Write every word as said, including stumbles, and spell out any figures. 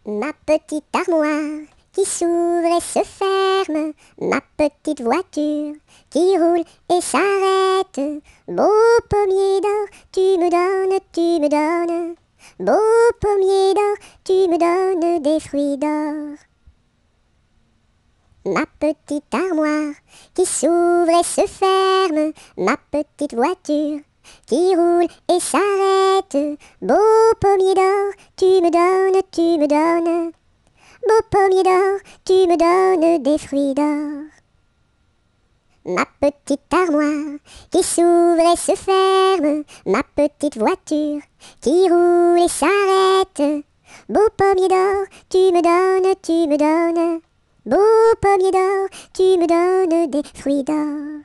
Ma petite armoire qui s'ouvre et se ferme, ma petite voiture qui roule et s'arrête. Beau pommier d'or, tu me donnes, tu me donnes. Beau pommier d'or, tu me donnes des fruits d'or. Ma petite armoire qui s'ouvre et se ferme, ma petite voiture qui roule et s'arrête. Beau pommier d'or, tu me donnes, tu me donnes. Beau pommier d'or, tu me donnes des fruits d'or. Ma petite armoire qui s'ouvre et se ferme, ma petite voiture qui roule et s'arrête. Beau pommier d'or, tu me donnes, tu me donnes. Beau pommier d'or, tu me donnes des fruits d'or.